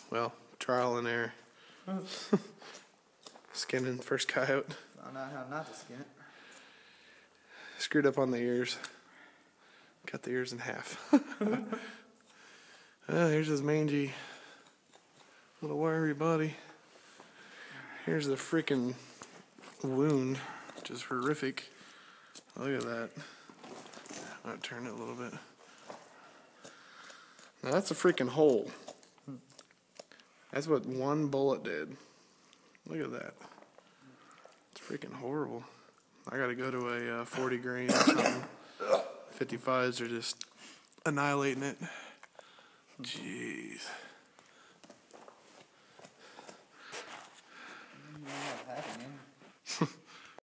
well, trial and error. Skinning first coyote. I know how not to skin it. Screwed up on the ears. Cut the ears in half. Here's his mangy little wiry body. Here's the freaking wound, which is horrific. Look at that. I'm gonna turn it a little bit. Now that's a freaking hole. That's what one bullet did. Look at that. It's freaking horrible. I gotta go to a 40 grain or something. 55s are just annihilating it. Jeez. What happened, man?